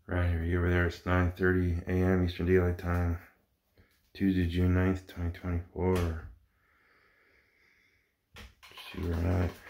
Right here, over there, it's 9:30 a.m. Eastern Daylight Time, Tuesday, June 9th, 2024. See where I'm at.